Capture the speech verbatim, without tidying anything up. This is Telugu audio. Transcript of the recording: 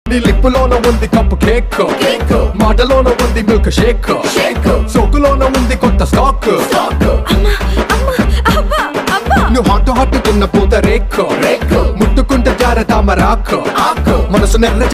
నీ లిప్పులోన ఉంది కప్పు కేక్, మాటలోన ఉంది మిల్క్ షేక్, సోకులోన ఉంది కొత్త స్టాక్. నువ్వు హాట్ హాట్ తిన్న పూత రేక్, ముట్టుకుంటే జార తామరాకు, మనసు నెర్ర